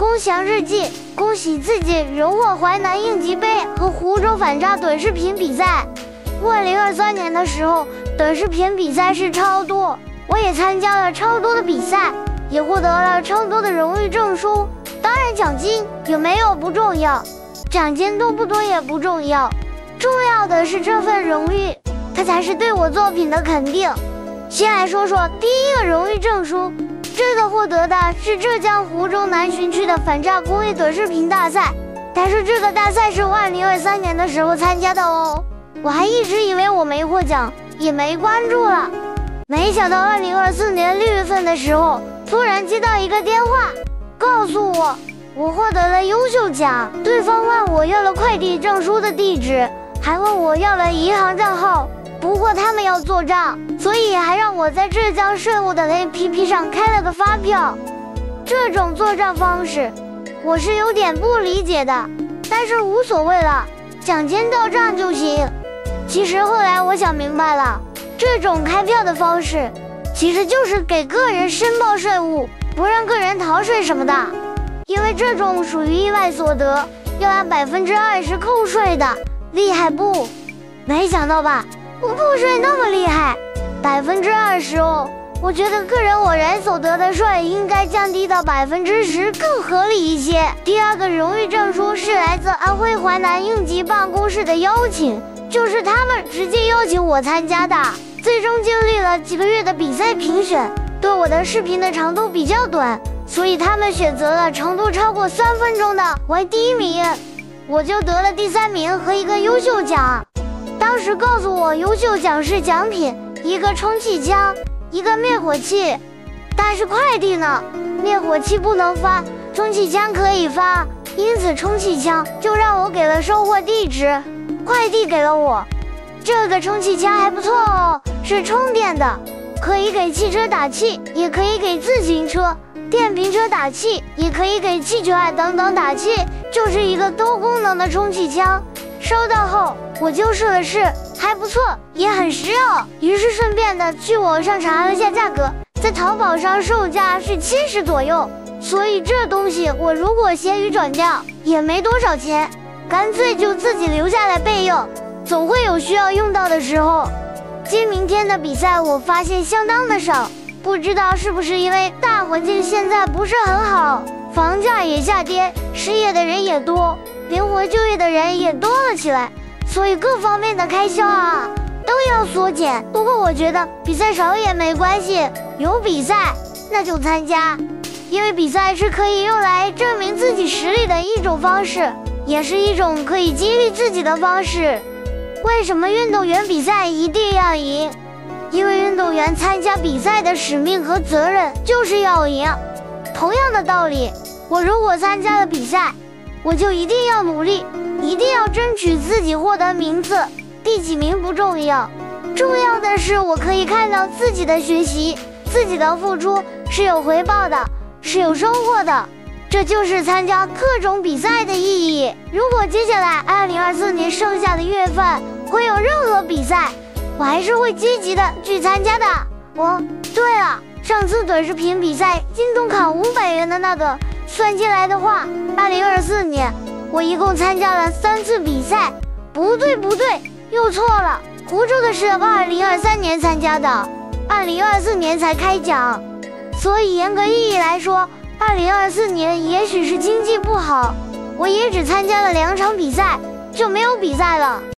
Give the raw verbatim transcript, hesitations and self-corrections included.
恭祥日记，恭喜自己荣获淮南应急杯和湖州反诈短视频比赛。二零二三年的时候，短视频比赛是超多，我也参加了超多的比赛，也获得了超多的荣誉证书。当然，奖金有没有不重要，奖金多不多也不重要，重要的是这份荣誉，它才是对我作品的肯定。先来说说第一个荣誉证书，这个获得的是浙江湖州南浔区的反诈公益短视频大赛，但是这个大赛是我二零二三年的时候参加的哦，我还一直以为我没获奖，也没关注了。没想到二零二四年六月份的时候，突然接到一个电话，告诉我我获得了优秀奖，对方问我要了快递证书的地址，还问我要了银行账号。不过他们要做账，所以还让我在浙江税务的 A P P 上开了个发票。这种做账方式，我是有点不理解的，但是无所谓了，奖金到账就行。其实后来我想明白了，这种开票的方式，其实就是给个人申报税务，不让个人逃税什么的。因为这种属于意外所得，要按百分之二十扣税的，厉害不？没想到吧？我扣税那么厉害，百分之二十哦！我觉得个人我然所得的税应该降低到百分之十更合理一些。第二个荣誉证书是来自安徽淮南应急办公室的邀请，就是他们直接邀请我参加的。最终经历了几个月的比赛评选，对我的视频的长度比较短，所以他们选择了长度超过三分钟的为第一名，我就得了第三名和一个优秀奖。当时告诉我优秀奖是奖品，一个充气枪，一个灭火器，但是快递呢，灭火器不能发，充气枪可以发，因此充气枪就让我给了收货地址，快递给了我。这个充气枪还不错哦，是充电的，可以给汽车打气，也可以给自行车、电瓶车打气，也可以给气球啊等等打气，就是一个多功能的充气枪。收到后我就试了试，还不错，也很实用，于是顺便的去网上查了下价格，在淘宝上售价是七十左右，所以这东西我如果闲鱼转掉也没多少钱，干脆就自己留下来备用，总会有需要用到的时候。今明天的比赛我发现相当的少，不知道是不是因为大环境现在不是很好，房价也下跌，失业的人也多，灵活就业的人也多了起来，所以各方面的开销啊都要缩减。不过我觉得比赛少也没关系，有比赛那就参加，因为比赛是可以用来证明自己实力的一种方式，也是一种可以激励自己的方式。为什么运动员比赛一定要赢？因为运动员参加比赛的使命和责任就是要赢。同样的道理，我如果参加了比赛，我就一定要努力，一定要争取自己获得名次，第几名不重要，重要的是我可以看到自己的学习，自己的付出是有回报的，是有收获的，这就是参加各种比赛的意义。如果接下来二零二四年剩下的月份会有任何比赛，我还是会积极的去参加的。哦，对了，上次短视频比赛京东卡五百元的那个算进来的话，二零二四年我一共参加了三次比赛。不对不对，又错了，湖州的是二零二三年参加的，二零二四年才开奖，所以严格意义来说，二零二四年也许是经济不好，我也只参加了两场比赛，就没有比赛了。